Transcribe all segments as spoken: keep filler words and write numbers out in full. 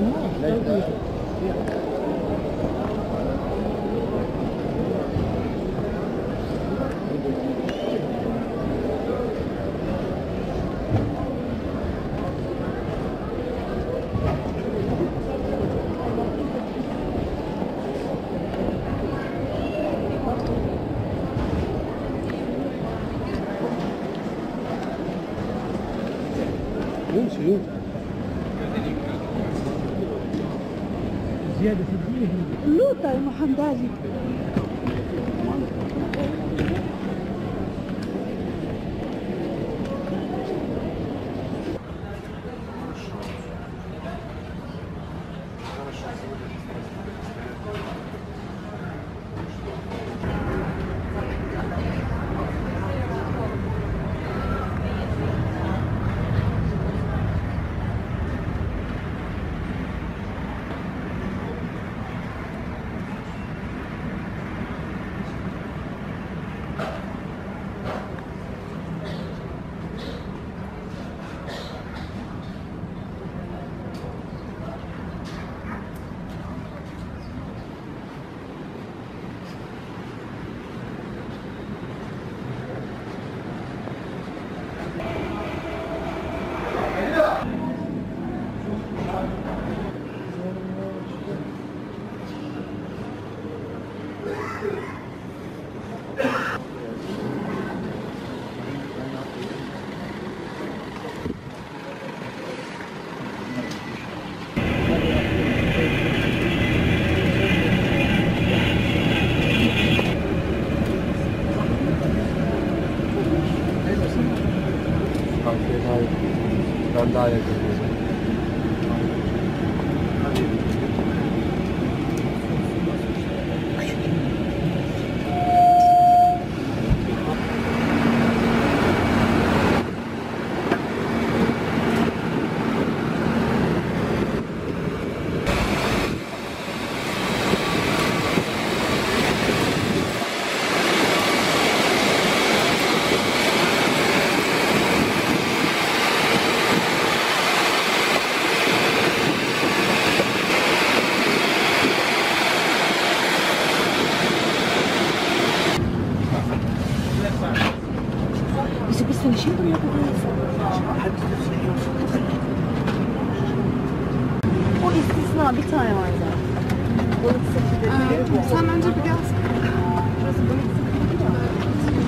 لوطا محمد علي Ben daha yakın. O istisna bir tane var zaten. Balık sefili. Ee, sen bence biraz... Burası balık sefili değil mi?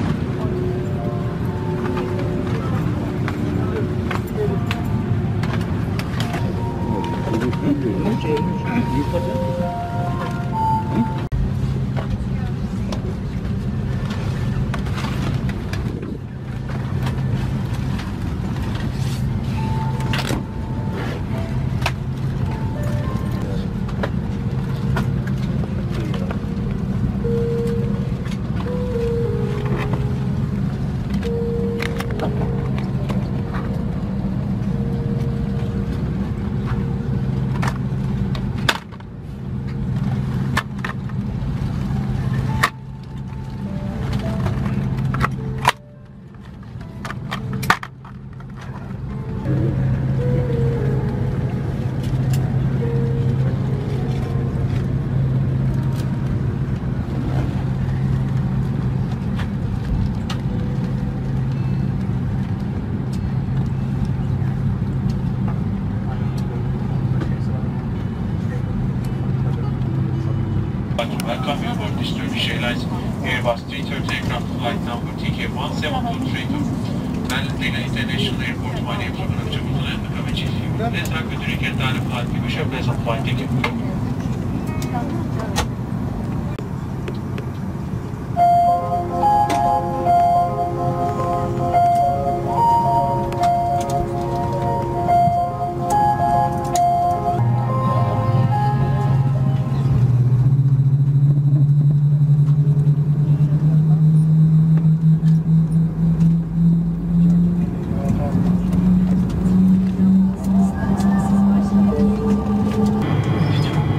Welcome you aboard this Turkish Airlines Airbus three thirty aircraft flight number T K one seven two three two. Berlin International Airport. My name is Robert Chapman and the cabin chief. Let's talk with the weekend time of flight. We wish you a pleasant flight. Thank you. Thank you.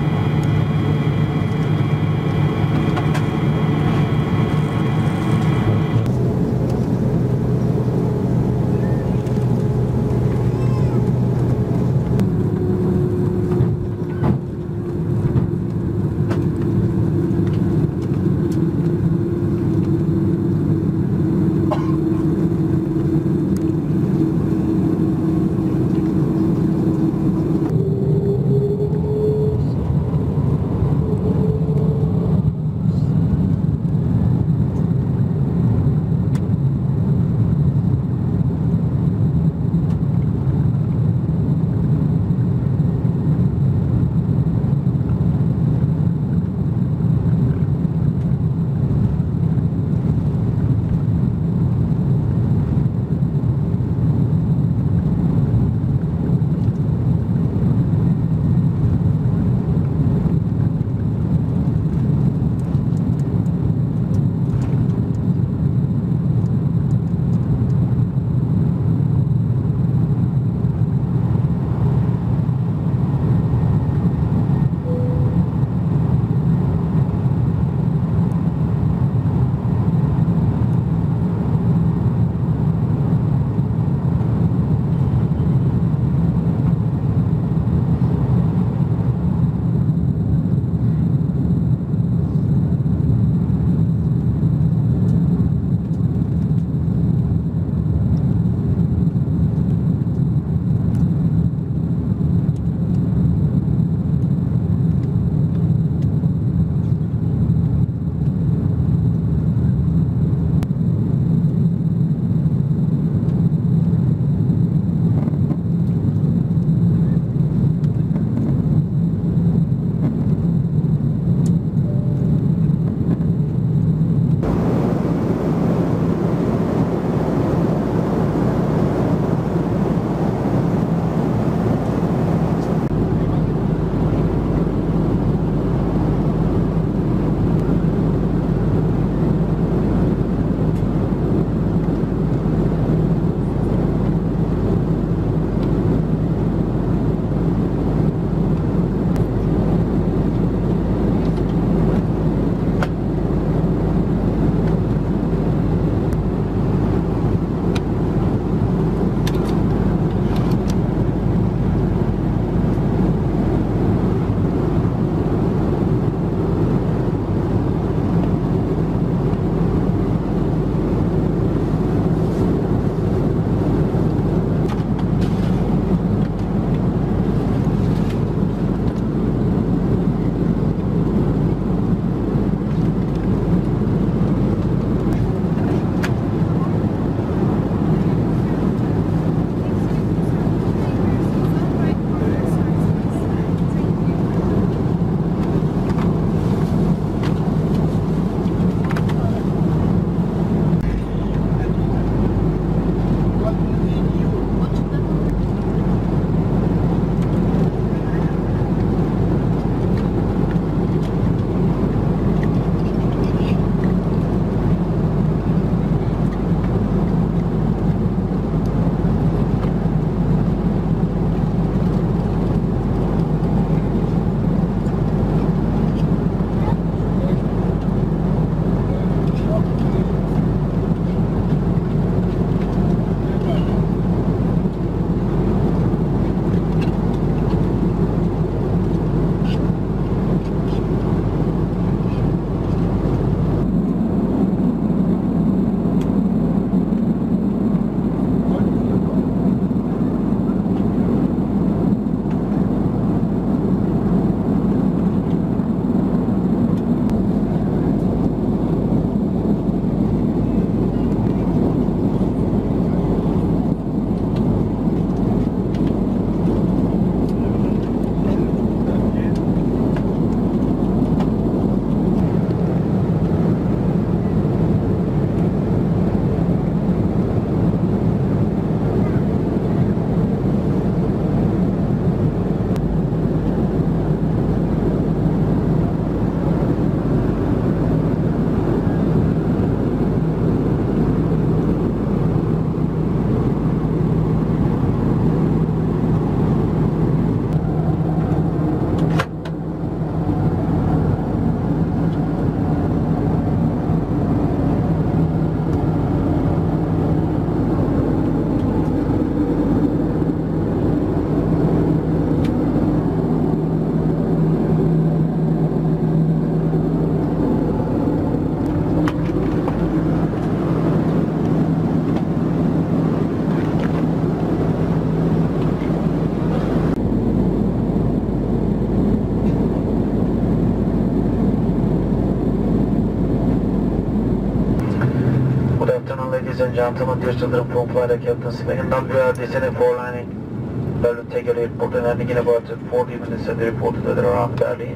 afternoon, ladies and gentlemen. Dear children from flight deck, Captain speaking. Now we are descending for landing Berlin Tegel Airport and landing in about forty minutes at the reported weather around Berlin.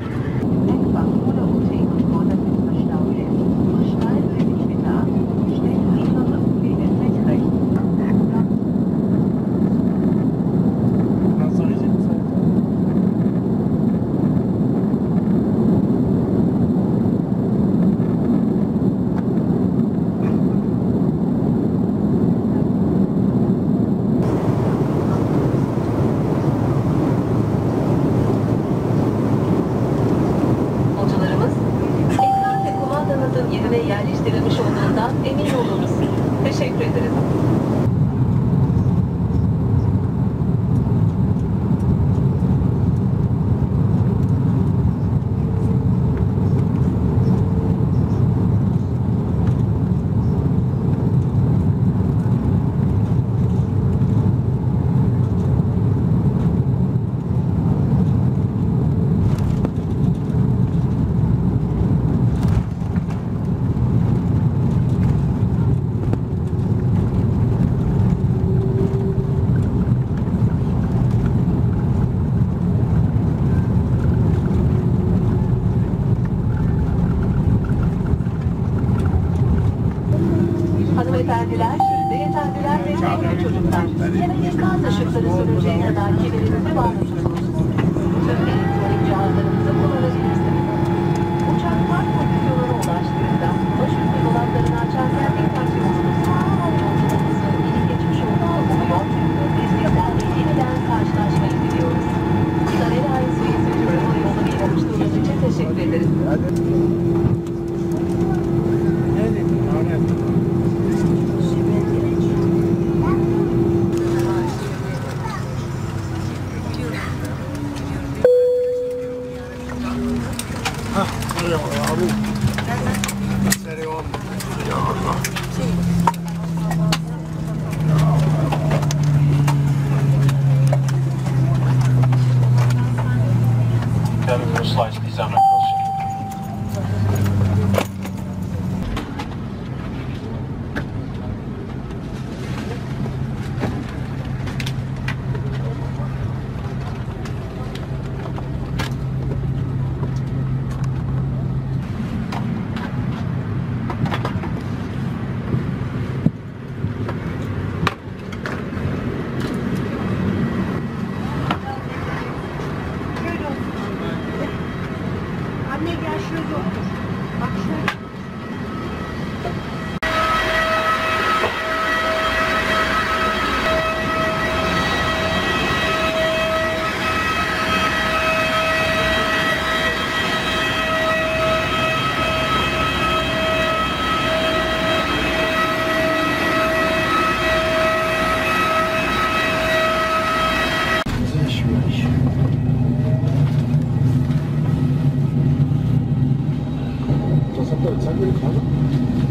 yerine yerleştirilmiş olduğundan emin olunuz. Teşekkür ederiz. Hanımefendiler, beyefendiler ve sevgili çocuklar, ekran ışıkları sönünceye kadar kemerinizi bağlatıyorsunuz. Tüm elektronik cihazlarınızı kullanabilirsiniz. Uçak park pozisyonuna ulaştığında başüstü dolaplarını açarken dikkat ediyorsunuz. Yolculuğumuzu iyi geçmiş olduğunu umuyor ve bizlerle yeniden karşılaşmayı diliyoruz. Airline üyesi Türkiye yolunu bir oluşturduğunuz için teşekkür ederiz. Slightly down across. Anne gel şurada otur. Bak şurada. Sen böyle kalın.